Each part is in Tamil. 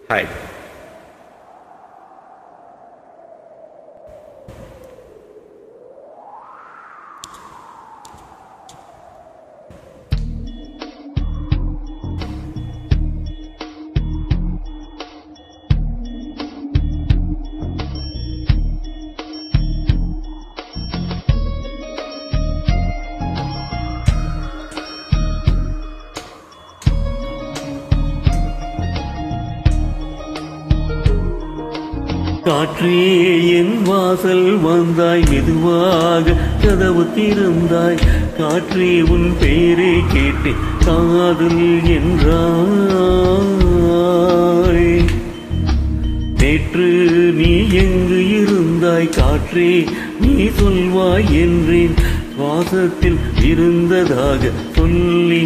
ஹாய். காற்றே என் வாசல் வந்தாய், மெதுவாக கதவு திறந்தாய். காற்றே உன் பேரை கேட்டு காதல் என்றாய். நேற்று நீ எங்கு இருந்தாய் காற்றே, நீ சொல்வாய் என்றேன். வாசத்தில் இருந்ததாக சொல்லி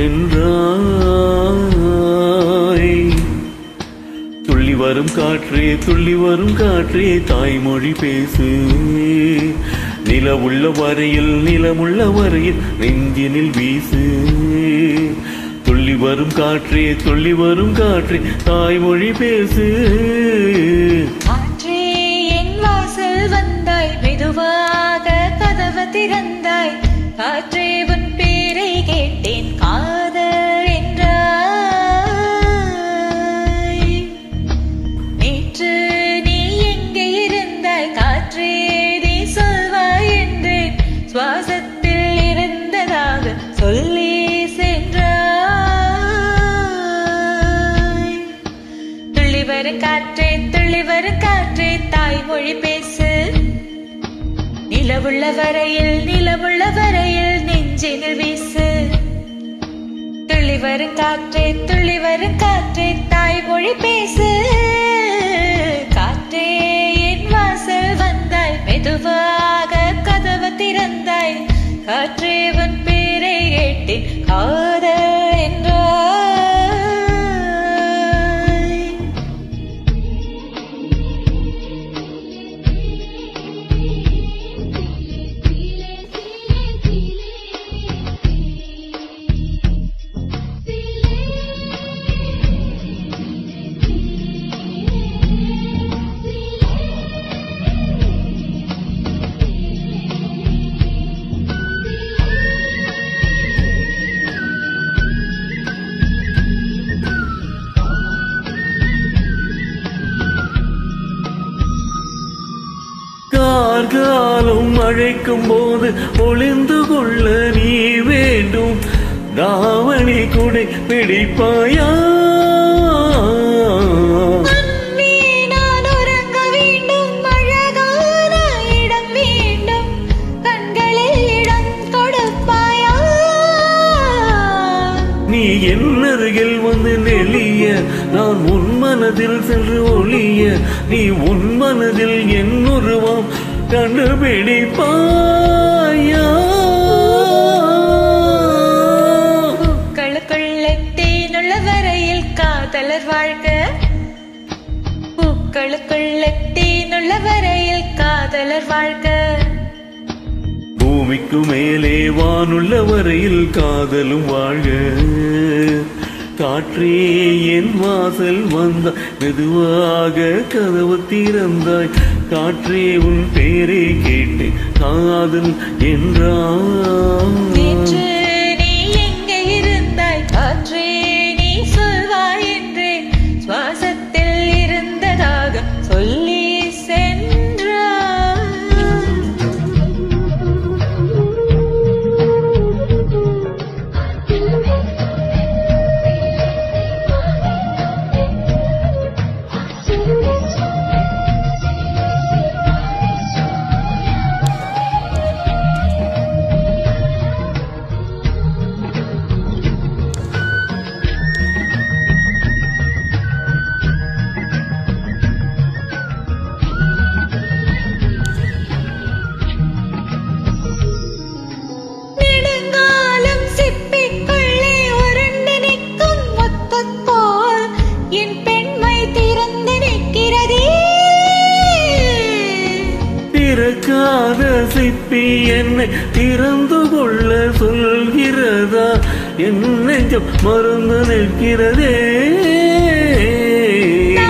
சென்றாய். துள்ளி வரும் காற்றே, துள்ளி வரும் காற்றே, தாய்மொழி பேசு. நிலவுள்ள வரையில், நிலமுள்ள வரையில் நெஞ்சினில் வீசு. துள்ளி வரும் காற்றே, துள்ளி வரும் காற்றே, தாய்மொழி பேசு. காற்றே என் வாசல் வந்தாய், மெதுவாக கதவு திறந்தாய். காற்றே உன் பேரை கேட்டேன், காதல் என்றாய். நேற்று நீ எங்கே இருந்தாய் காற்றே, நீ சொல்வாய் என்றேன். சுவாசத்தில் இருந்ததாக சொல்லி சென்றாய். துள்ளி வரும் காற்றே, துள்ளி வரும் காற்றே, தாய்மொழி பேசு. நிலவுள்ள வரையில், நிலவுள்ள வரையில் நெஞ்சினில் வீசு. துள்ளி வரும் காற்றே, துள்ளி வரும் காற்றே, தாய்மொழி பேசு. காற்றே என் வாசல் வந்தாய், மெதுவாக கதவு திறந்தாய். காற்றே உன் பேரை கேட்டேன், காதல் என்றாய். கார்காலம் அழைக்கும் போது ஒளிந்து கொள்ள நீ வேண்டும். தாவணி குடை பிடிப்பாயா? நான் உறங்க வேண்டும், அழகான இடம் வேண்டும். கண்களில் இடம் கொடுப்பாயா? நீ என் அருகில் வந்து நெளிய, நான் உன் மனதில் சென்று ஒளிய. நீ உன் மனதில் என் உருவம் கண்டுபிடிப்பாயா? பூக்களுக்குள்ள தேனுள்ள வரையில் காதலர் வாழ்க. பூக்களுக்குள்ள தேனுள்ள வரையில் காதலர் வாழ்க. பூமிக்கு மேலே வானுள்ள வரையில் காதலும் வாழ்க. காற்றே என் வாசல் வந்தாய், மெதுவாக கதவு திறந்தாய். காற்றே உன் பேரை கேட்டு காதல் என்றாய். நேற்று நீ எங்கே இருந்தாய் காற்றே, நீ சொல்வாய் என்றேன். சுவாசத்தில் இருந்ததாக சொல்லி திறக்காத சிப்பி என்னை திறந்து கொள்ள சொல்கிறதா? என் நெஞ்சம் மறந்து நிற்கிறதே.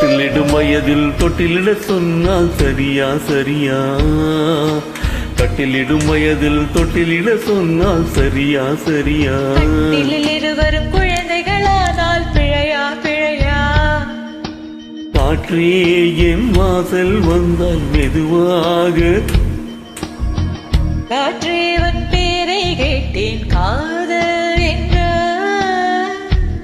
கட்டிலிடும் வயதில் தொட்டிலிட சொன்னால் சரியா சரியா கட்டிலிடும் வயதில் தொட்டிலிட சொன்னால் சரியா சரியா கட்டிலில் இருவரும் குழந்தைகளானால் பிழையா பிழையா காற்றே என் வாசல் வந்தால் மெதுவாக காற்றே உன் பேரை கேட்டேன் காதல் என்றார்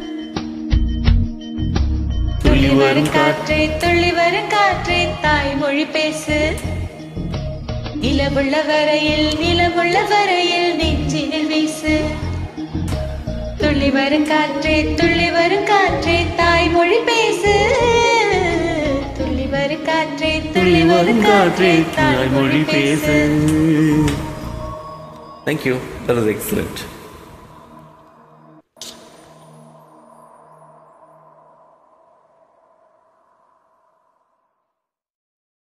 துள்ளி வரும் காற்றே துள்ளி வரும் காற்றே தாய்மொழி பேசு நிலவுள்ள வரையில் நெஞ்சினில் வீசு துள்ளி வரும் காற்றே தாய்மொழி பேசு துள்ளி வரும் காற்றே தாய்மொழி பேசு. Thank you. That was excellent.